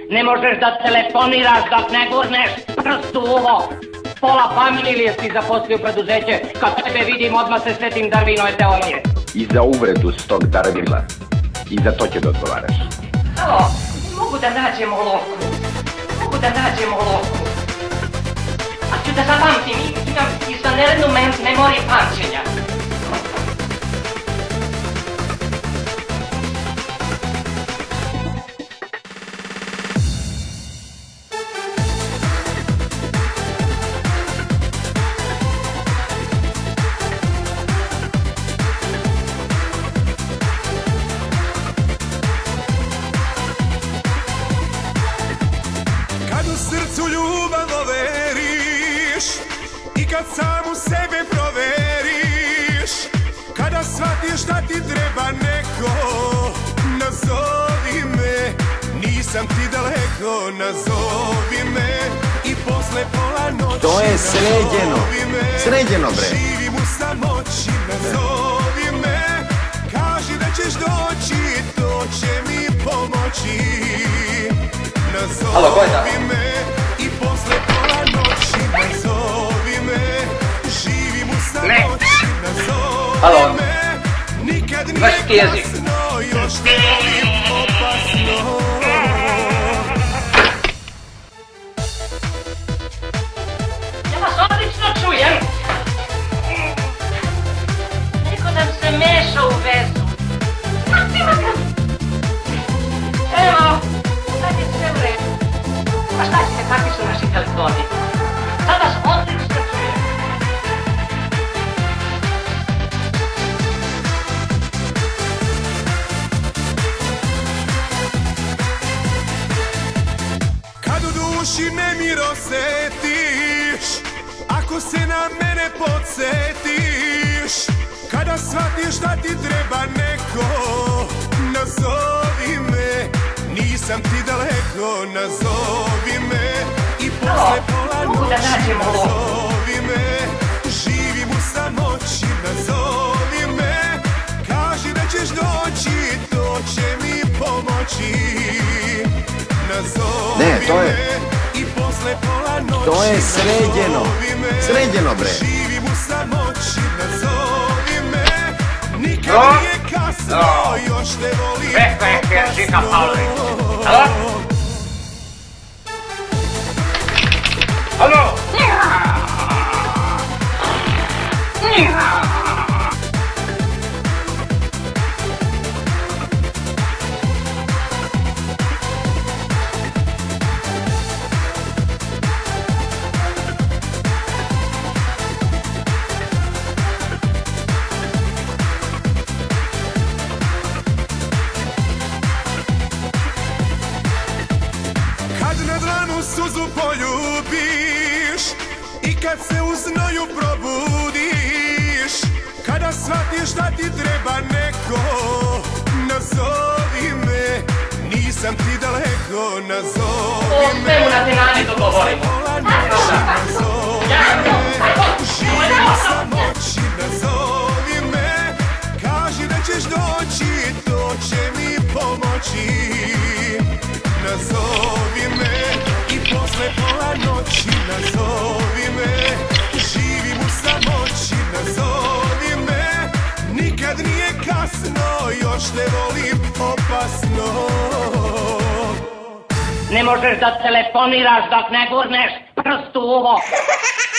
Ne možeš da telefoniraš dok ne gurneš prst u uvo. Pola familije si zaposlio preduzeće. Kad tebe vidim, odmah se setim Darwinove teorije. I za uvredu s tog Darwina. I za to će da odgovaraš. Alo, mogu da nađem olovku. A ću da zapamtim, imam izvanrednu memoriju pamćenja. Kad u srcu ljubav overiš i kad sam u sebe proveriš, kada shvatiš da ti treba neko, nazovi me, nisam ti daleko, nazovi me i posle pola noći. To je sređeno bre. Živim u samoći, nazovi me, kaži da ćeš doći, to će mi pomoći. Nazovi me i posle pola noći, nazovi me, živim u samoći, nazovi me, nikad nije kasno, još te volim opasno. Ja vas odlično čujem. Neko nam se meša u vezu. Evo, sad je sve u redu. Pa šta ćete, kakvi su naši telefoni? Sad vas odlično čujem. Kad u duši nemir osetiš, ako se na mene podsjetiš, kada shvatiš da ti treba neko, nazovi me, nisam ti daleko, nazovi me i posle pola noći, nazovi me, živim u samoći, nazovi me, kaži da ćeš doći, to će mi pomoći. Nazovi me i posle pola noći, to je sređeno bre. živim u samoći, nazovi me, nikad nije kasno, još te volim opasno. Alo? Kad na dlanu suzu poljubiš i kad se u znoju probudiš, kada shvatiš da ti treba neko, nazovi me, nisam ti daleko, nazovi me. O svemu na tenane dogovorimo. Nazovi me, živim u samoći, nazovi me, kaži da ćeš doći, to će mi pomoći. Nazovi me i posle pola noći, nazovi me, živim u samoći, nazovi me, nikad nije kasno, još te volim opasno. Ne možeš da telefoniraš dok ne gurneš prst u uvo.